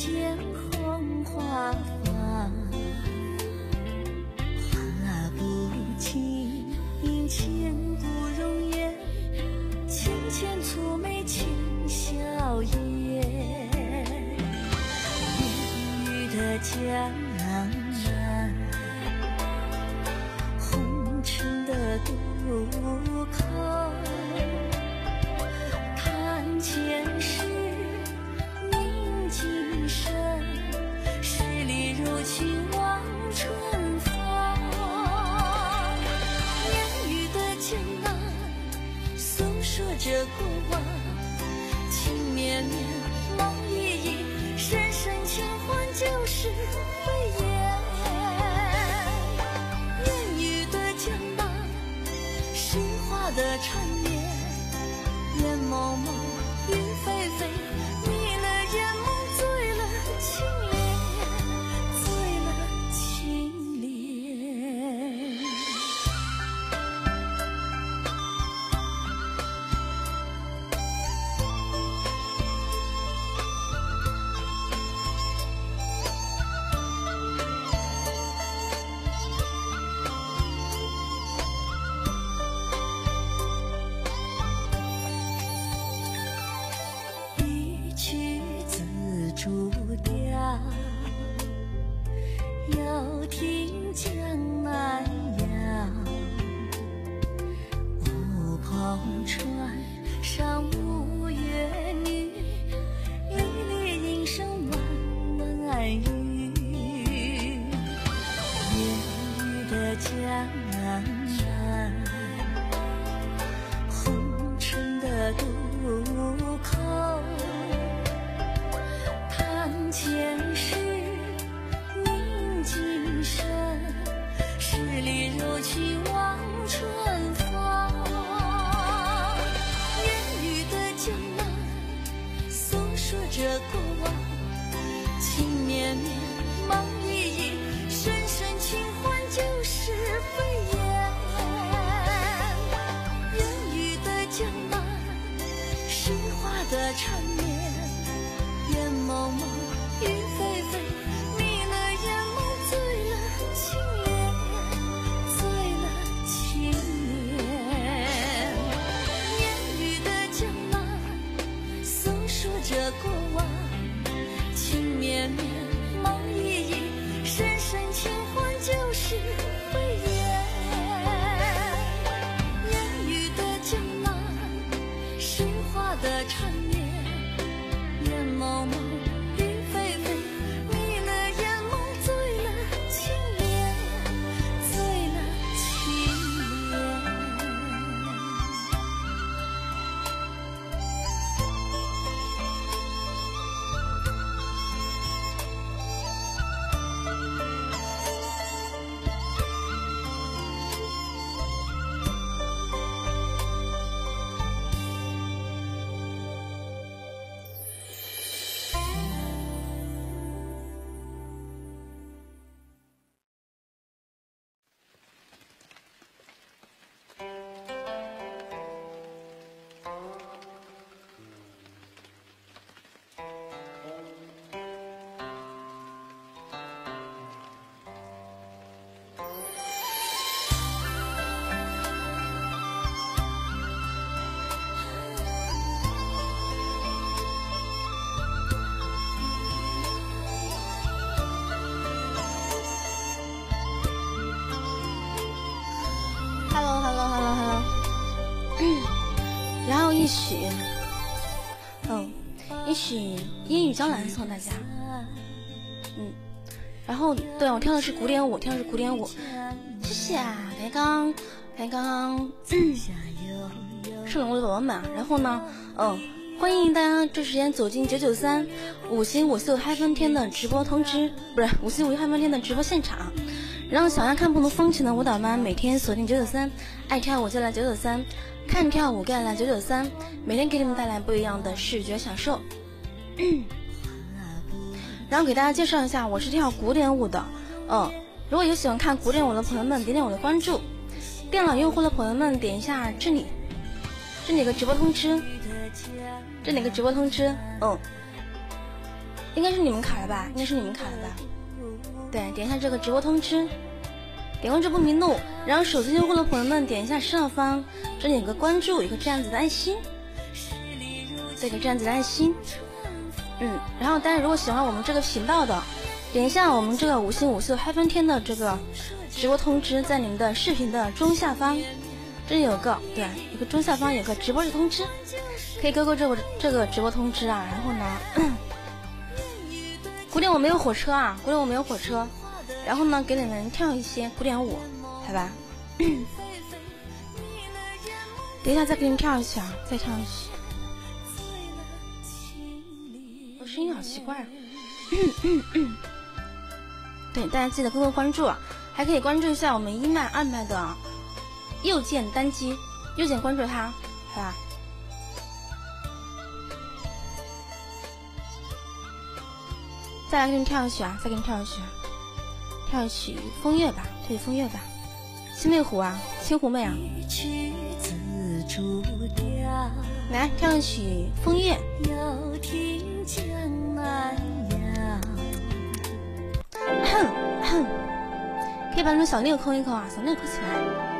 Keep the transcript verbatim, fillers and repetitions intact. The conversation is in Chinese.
见红花放，画不尽千古容颜，浅浅蹙眉轻笑颜。烟雨的江南，红尘的渡口，看前世宁静身，十里如情望春风。烟雨的江南，诉说着过往，情绵绵梦依依，深深轻唤旧时飞燕。烟雨的江南，诗画的缠绵，烟蒙蒙雨霏霏，迷了眼梦，醉了青莲，醉了青莲。主调要听江南谣，乌篷船上无月女，离离莺声晚晚语。烟雨的江南，红尘的渡口，看前世宁静身，十里柔情望春风。烟雨的江南，诉说着过往，情绵绵梦依依，深深轻唤旧时飞燕。烟雨的江南，诗画的缠绵，烟蒙蒙雨霏霏，迷了眼梦，醉了青莲，醉了青莲。烟雨的江南，诉说着过往，情绵绵梦依依，深深轻唤旧时飞燕。烟雨的江南，诗画的缠绵，烟蒙蒙雨霏霏，迷了眼梦，醉了青莲，醉了青莲。 然后一曲，嗯，一曲《烟雨江南》送大家，嗯，然后对我跳的是古典舞，跳的是古典舞，谢谢啊，才刚才刚，嗯，是龙的宝宝们，然后呢，嗯，欢迎大家这时间走进九九三五星五秀嗨翻天的直播通知，不是五星五嗨翻天的直播现场。然后想要看不同风情的舞蹈班，每天锁定九九三，爱跳舞就来九九三，看跳舞该来九九三，每天给你们带来不一样的视觉享受。然后给大家介绍一下，我是跳古典舞的，嗯，如果有喜欢看古典舞的朋友们，点点我的关注；电脑用户的朋友们，点一下这里，这里有个直播通知，这里有个直播通知，嗯。 应该是你们卡了吧？应该是你们卡了吧？对，点一下这个直播通知，点关注不迷路，然后手机用户的朋友们点一下上方，这里有个关注，有个这样子的爱心，这个这样子的爱心，嗯，然后大家如果喜欢我们这个频道的，点一下我们这个五星五色嗨翻天的这个直播通知，在你们的视频的中下方，这里有个对，有个中下方有个直播的通知，可以勾勾这个这个直播通知啊，然后呢。古典我没有火车啊，古典我没有火车，然后呢给你们跳一些古典舞，好吧？等一下再给你们跳一曲啊，再跳一曲。我声音好奇怪啊！对，大家记得多多关注，还可以关注一下我们一麦二麦的右键单击，右键关注它，好吧？再来给你跳一曲啊！再给你跳一曲，跳一曲风月吧，跳一曲风月吧。青妹湖啊，青湖妹啊，来跳一曲风月。可以把你们小六扣一扣啊，小六扣起来。